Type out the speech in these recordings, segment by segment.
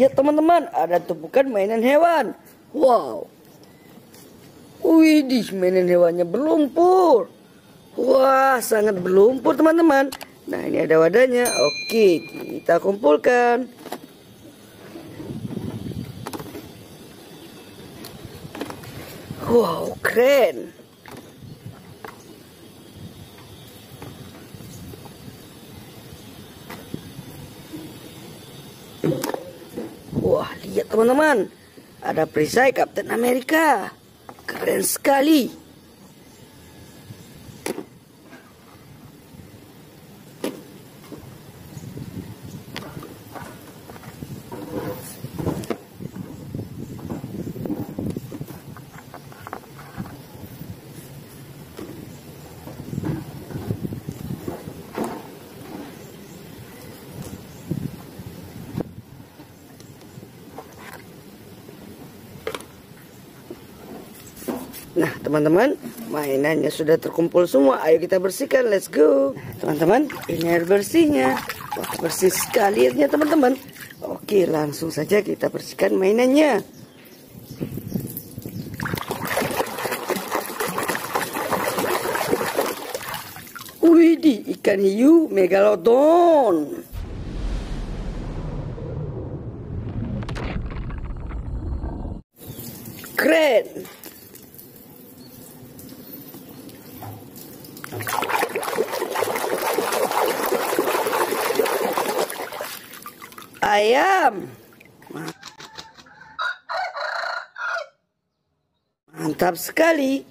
lihat teman-teman, ada tumpukan mainan hewan. Wow. Widih, mainan hewannya berlumpur. Wah, sangat berlumpur teman-teman. Nah, ini ada wadahnya. Oke, kita kumpulkan. Wow, keren. Wah, lihat teman-teman. Ada perisai Kapten Amerika. Keren sekali. Nah teman-teman, mainannya sudah terkumpul semua. Ayo kita bersihkan, let's go. Teman-teman, ini air bersihnya. Wah, bersih sekali airnya teman-teman. Oke, langsung saja kita bersihkan mainannya. Widih, ikan hiu megalodon. Keren. Ayam. Mantap sekali.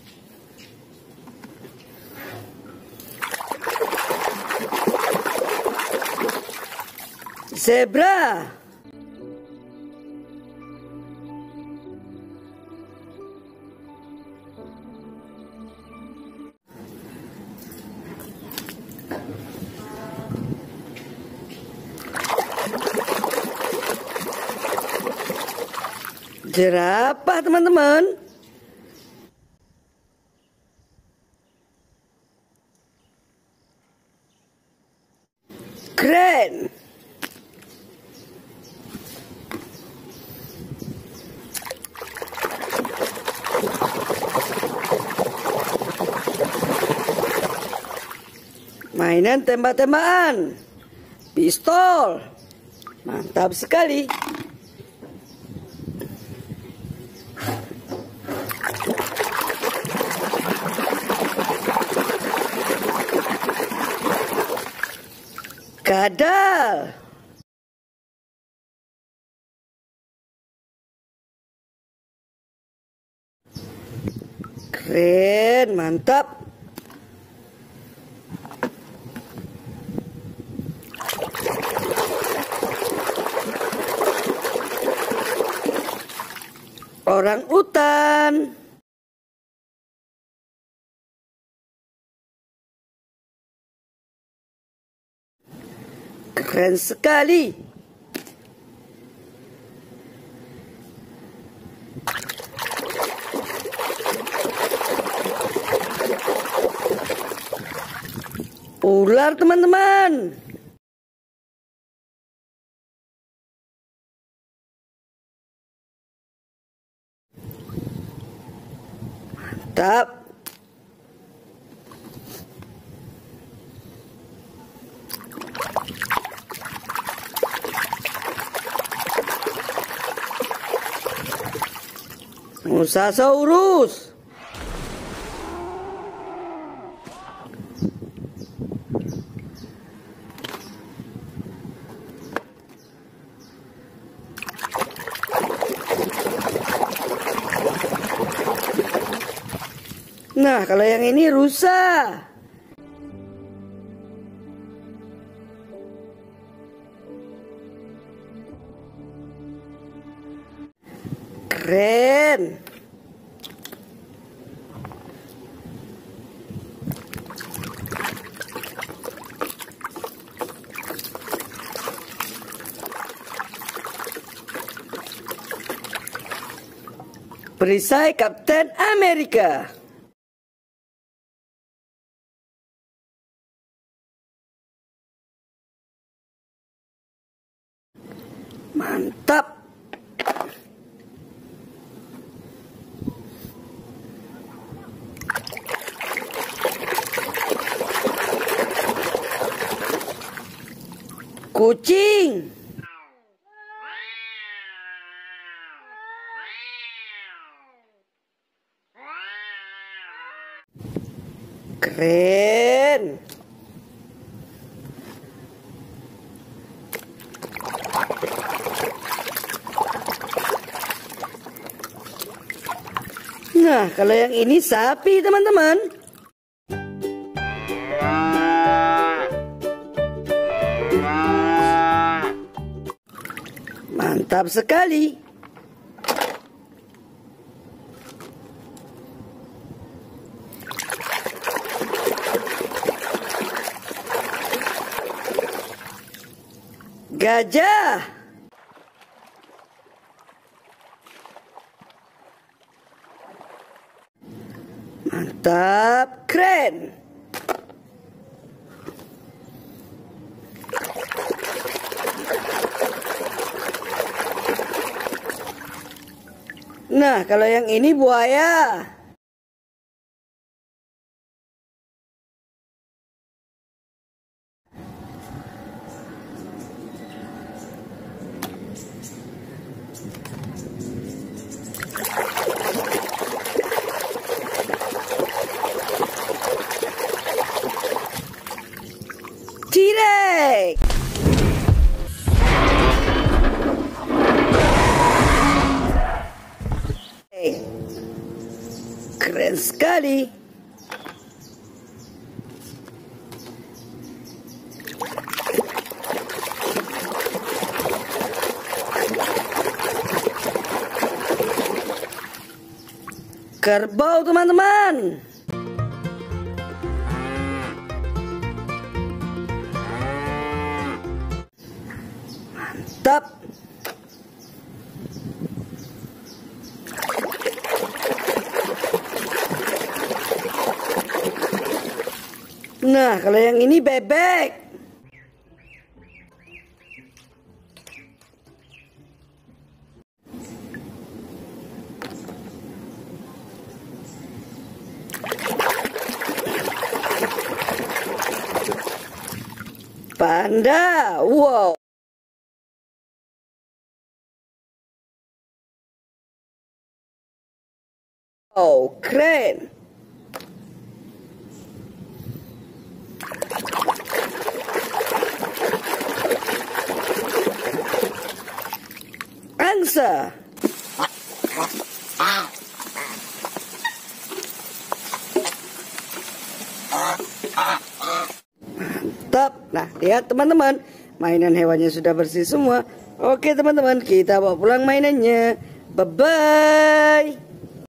Zebra. Jerapah teman-teman. Keren. Mainan tembak-tembakan. Pistol. Mantap sekali. Kadal. Keren, mantap. Orang utan. Keren sekali. Ular teman-teman. Mantap. Mosasaurus. Nah, kalau yang ini rusa. Keren. Perisai Kapten Amerika. Mantap. Kucing. Keren. Nah, kalau yang ini sapi, teman-teman. Mantap sekali. Gajah. Mantap, keren. Nah, kalau yang ini buaya. T-Rex. Keren sekali. Kerbau, teman-teman. Mantap. Nah, kalau yang ini bebek. Panda. Wow. Oh, keren. Angsa. Mantap. Nah, lihat teman-teman, mainan hewannya sudah bersih semua. Oke teman-teman, kita bawa pulang mainannya. Bye-bye.